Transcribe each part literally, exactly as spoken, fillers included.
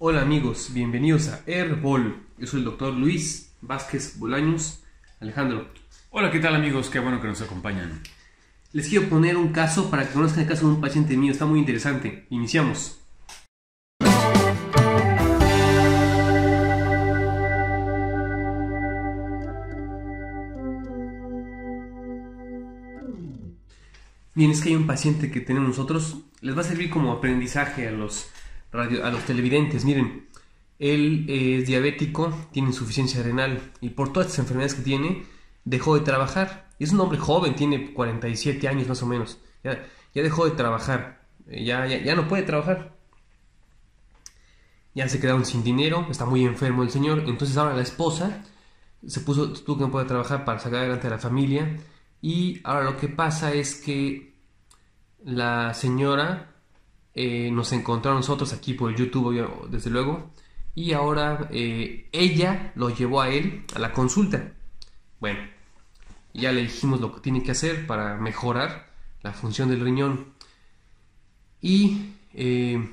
Hola amigos, bienvenidos a Airball. Yo soy el doctor Luis Vázquez Bolaños. Alejandro, Hola, ¿qué tal amigos? Qué bueno que nos acompañan. les quiero poner un caso para que conozcan el caso de un paciente mío. Está muy interesante. Iniciamos. Bien, es que hay un paciente que tenemos nosotros. Les va a servir como aprendizaje a los, radio, a los televidentes. Miren, él es diabético, tiene insuficiencia renal y por todas estas enfermedades que tiene, dejó de trabajar. Y es un hombre joven, tiene cuarenta y siete años más o menos. Ya, ya dejó de trabajar, ya, ya, ya no puede trabajar. Ya se quedaron sin dinero, está muy enfermo el señor. Entonces ahora la esposa se puso, tuvo que no poder trabajar para sacar adelante a la familia. Y ahora lo que pasa es que la señora eh, nos encontró a nosotros aquí por el YouTube, desde luego. Y ahora eh, ella lo llevó a él a la consulta. Bueno, ya le dijimos lo que tiene que hacer para mejorar la función del riñón. Y eh,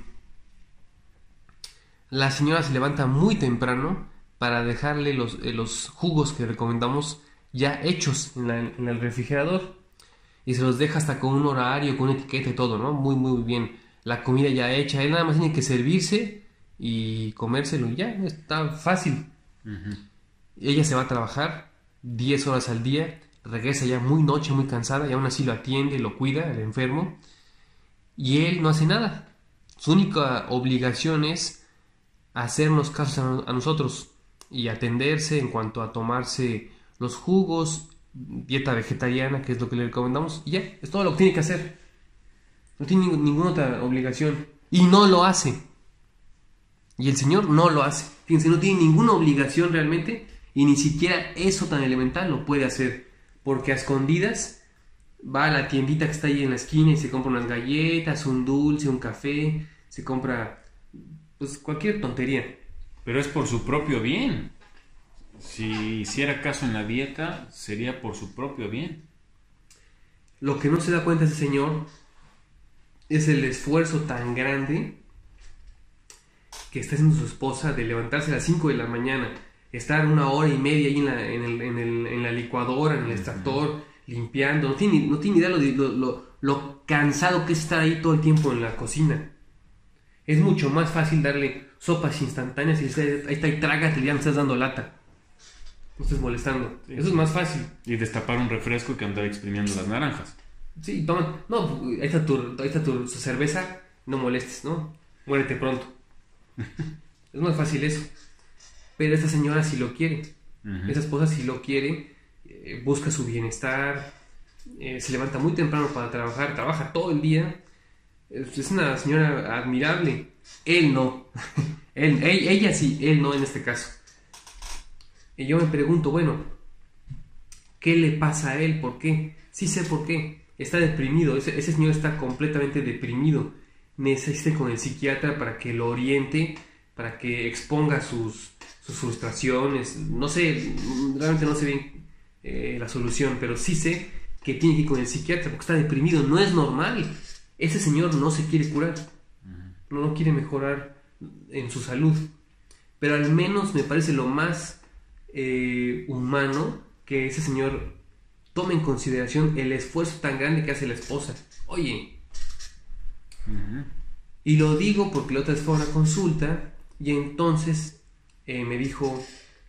la señora se levanta muy temprano para dejarle los, eh, los jugos que recomendamos ya hechos en, la, en el refrigerador. Y se los deja hasta con un horario, con una etiqueta y todo, ¿no? Muy, muy bien. La comida ya hecha. Él nada más tiene que servirse y comérselo y ya. Está fácil. Uh-huh. Ella se va a trabajar diez horas al día. Regresa ya muy noche, muy cansada. Y aún así lo atiende, lo cuida, el enfermo. Y él no hace nada. Su única obligación es hacernos caso a, a nosotros. Y atenderse en cuanto a tomarse los jugos, dieta vegetariana, que es lo que le recomendamos, y ya, es todo lo que tiene que hacer. No tiene ning- ninguna otra obligación. Y no lo hace. Y el señor no lo hace. Fíjense, no tiene ninguna obligación realmente, y ni siquiera eso tan elemental lo puede hacer. Porque a escondidas va a la tiendita que está ahí en la esquina y se compra unas galletas, un dulce, un café, se compra pues cualquier tontería. Pero es por su propio bien. Si hiciera caso en la dieta, sería por su propio bien. Lo que no se da cuenta ese señor es el esfuerzo tan grande que está haciendo su esposa de levantarse a las cinco de la mañana, estar una hora y media ahí en la, en el, en el, en la licuadora, en el extractor, uh-huh. limpiando. No tiene, no tiene idea lo, lo, lo, lo cansado que es estar ahí todo el tiempo en la cocina. Es mucho más fácil darle sopas instantáneas y ahí está y trágate, ya me estás dando lata. No estés molestando. Sí. Eso es más fácil. Y destapar un refresco que andar exprimiendo las naranjas. Sí, toma. No, ahí está tu, ahí está tu cerveza. No molestes, ¿no? Muérete pronto. Es más fácil eso. Pero esta señora sí lo quiere. Uh-huh. Esa esposa sí lo quiere. Eh, busca su bienestar. Eh, se levanta muy temprano para trabajar. Trabaja todo el día. Es, es una señora admirable. Él no. él, ella, ella sí, él no en este caso. Y yo me pregunto, bueno, ¿qué le pasa a él? ¿Por qué? Sí sé por qué. Está deprimido. Ese, ese señor está completamente deprimido. Necesita con el psiquiatra para que lo oriente, para que exponga sus, sus frustraciones. No sé, realmente no sé bien eh, la solución, pero sí sé que tiene que ir con el psiquiatra porque está deprimido. No es normal. Ese señor no se quiere curar. No, no quiere mejorar en su salud. Pero al menos me parece lo más Eh, humano que ese señor tome en consideración el esfuerzo tan grande que hace la esposa. Oye, uh-huh. Y lo digo porque la otra vez fue a una consulta y entonces eh, me dijo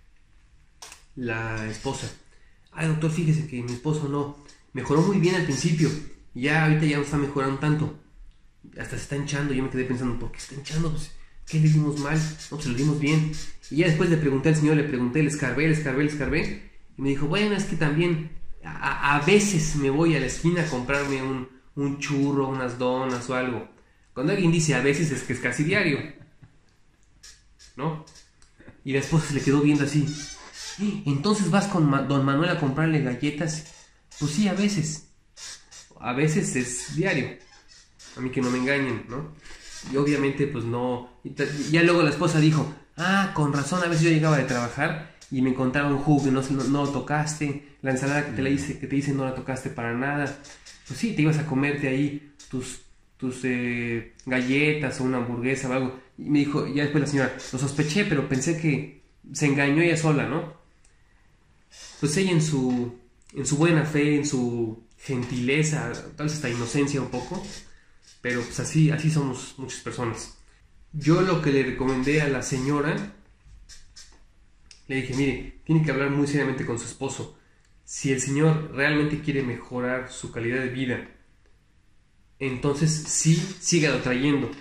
la esposa: ay doctor, fíjese que mi esposo no mejoró muy bien al principio, ya ahorita ya no está mejorando tanto, hasta se está hinchando. Yo me quedé pensando, ¿por qué está hinchando? Pues, ¿qué le dimos mal? No, pues se lo dimos bien. Y ya después le pregunté al señor, le pregunté, le escarbé, le escarbé, le escarbé. Y me dijo, bueno, es que también a, a veces me voy a la esquina a comprarme un, un churro, unas donas o algo. Cuando alguien dice a veces es que es casi diario, ¿no? Y la esposa se le quedó viendo así. Entonces vas con Ma- don Manuel a comprarle galletas. Pues sí, a veces. A veces es diario. A mí que no me engañen, ¿no? Y obviamente pues no. Y ya luego la esposa dijo, ah, con razón, a veces yo llegaba de trabajar y me encontraba un jugo que no, no, no lo tocaste, la ensalada que te, la hice, que te hice no la tocaste para nada. Pues sí, te ibas a comerte ahí tus tus eh, galletas o una hamburguesa o algo. Y me dijo, ya después la señora, lo sospeché, pero pensé que se engañó ella sola, ¿no? Pues ella en su, en su buena fe, en su gentileza, tal vez hasta inocencia un poco, pero pues así, así somos muchas personas. Yo lo que le recomendé a la señora, le dije, mire, tiene que hablar muy seriamente con su esposo. Si el señor realmente quiere mejorar su calidad de vida, entonces sí, sígalo trayendo.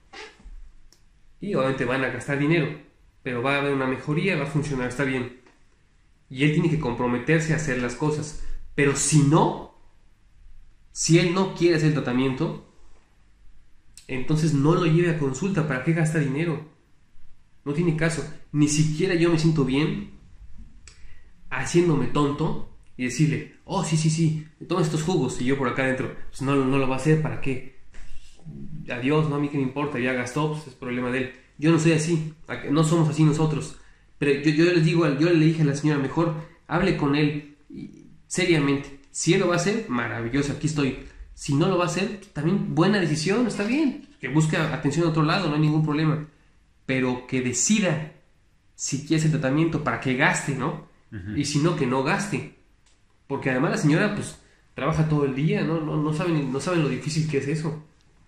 Y obviamente van a gastar dinero, pero va a haber una mejoría, va a funcionar, está bien. Y él tiene que comprometerse a hacer las cosas. Pero si no, si él no quiere hacer el tratamiento, entonces no lo lleve a consulta. ¿Para qué gasta dinero? No tiene caso. Ni siquiera yo me siento bien haciéndome tonto y decirle, oh, sí, sí, sí, toma estos jugos, y yo por acá adentro, pues no, no lo va a hacer, ¿para qué? Adiós, no, a mí qué me importa, ya gastó, pues es problema de él. Yo no soy así, no somos así nosotros. Pero yo, yo les digo, yo le dije a la señora, mejor hable con él seriamente. Si él lo va a hacer, maravilloso, aquí estoy. Si no lo va a hacer, también buena decisión, está bien. Que busque atención a otro lado, no hay ningún problema. Pero que decida si quiere ese tratamiento para que gaste, ¿no? Uh-huh. Y si no, que no gaste. Porque además la señora, pues, trabaja todo el día, ¿no? No, no, saben, no saben lo difícil que es eso.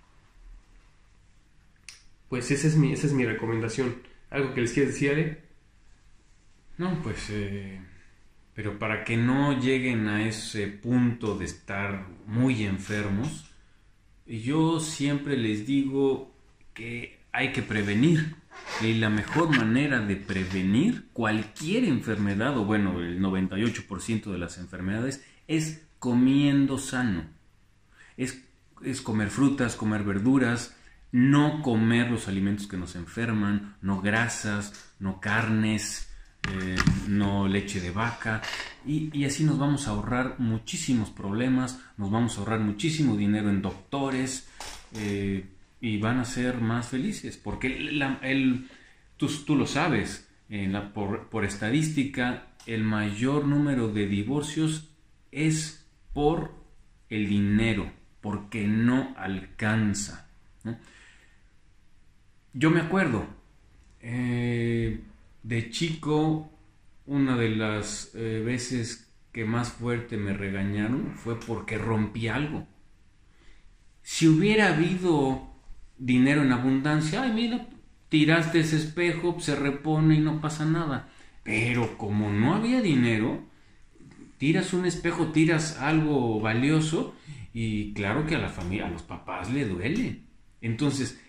Pues esa es mi, esa es mi recomendación. ¿Algo que les quieres decir, Ale? No, pues, eh, pero para que no lleguen a ese punto de estar muy enfermos, yo siempre les digo que hay que prevenir. Y la mejor manera de prevenir cualquier enfermedad, o bueno, el noventa y ocho por ciento de las enfermedades, es comiendo sano. Es, es comer frutas, comer verduras, no comer los alimentos que nos enferman, no grasas, no carnes, eh, no leche de vaca. Y, y así nos vamos a ahorrar muchísimos problemas, nos vamos a ahorrar muchísimo dinero en doctores, eh, y van a ser más felices, porque la, el, tú, tú lo sabes, en la, por, por estadística, el mayor número de divorcios es por el dinero, porque no alcanza, ¿no? Yo me acuerdo, eh, de chico, una de las eh, veces que más fuerte me regañaron fue porque rompí algo. Si hubiera habido dinero en abundancia, ay, mira, tiraste ese espejo, se repone y no pasa nada. Pero como no había dinero, tiras un espejo, tiras algo valioso, y claro que a la familia, a los papás le duele. Entonces,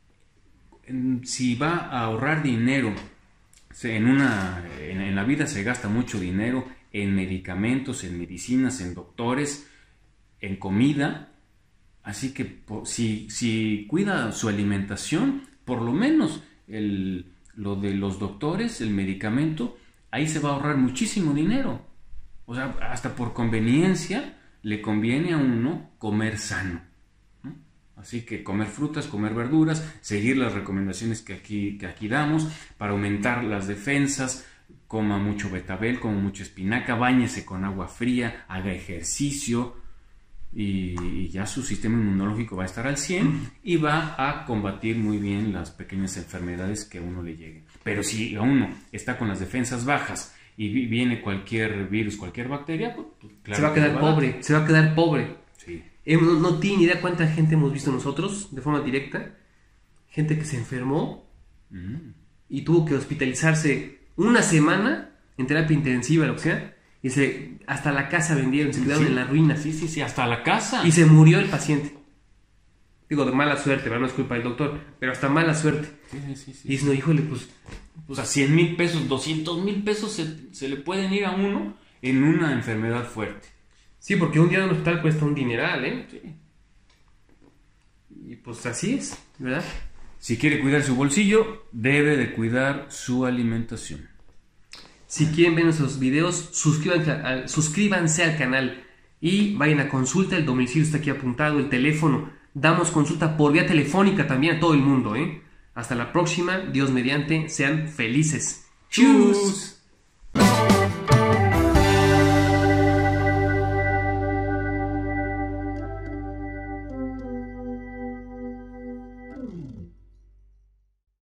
si va a ahorrar dinero, en, una, en, en la vida se gasta mucho dinero en medicamentos, en medicinas, en doctores, en comida. Así que si, si cuida su alimentación, por lo menos el, lo de los doctores, el medicamento, ahí se va a ahorrar muchísimo dinero. O sea, hasta por conveniencia le conviene a uno comer sano, ¿no? Así que comer frutas, comer verduras, seguir las recomendaciones que aquí, que aquí damos para aumentar las defensas. Coma mucho betabel, coma mucha espinaca, báñese con agua fría, haga ejercicio. Y ya su sistema inmunológico va a estar al cien y va a combatir muy bien las pequeñas enfermedades que a uno le lleguen. Pero si a uno está con las defensas bajas y viene cualquier virus, cualquier bacteria, pues, claro, se va a quedar va pobre, a se va a quedar pobre. Sí. Eh, no, no tiene ni idea cuánta gente hemos visto nosotros de forma directa, gente que se enfermó mm. y tuvo que hospitalizarse una semana en terapia intensiva, lo que sea. Y se, hasta la casa vendieron, se quedaron sí, en la ruina. Sí, sí, sí, hasta la casa. Y se murió el paciente. Digo, de mala suerte, ¿verdad? No es culpa del doctor, pero hasta mala suerte. Sí, sí, sí, sí. Y dice, no, híjole, pues... Pues a cien mil pesos, doscientos mil pesos se, se le pueden ir a uno en una enfermedad fuerte. Sí, porque un día en un hospital cuesta un dineral, ¿eh? Sí. Y pues así es, ¿verdad? Si quiere cuidar su bolsillo, debe de cuidar su alimentación. Si quieren ver nuestros videos, suscríbanse al, suscríbanse al canal y vayan a consulta. El domicilio está aquí apuntado, el teléfono. Damos consulta por vía telefónica también a todo el mundo, ¿eh? Hasta la próxima, Dios mediante, sean felices. ¡Chus!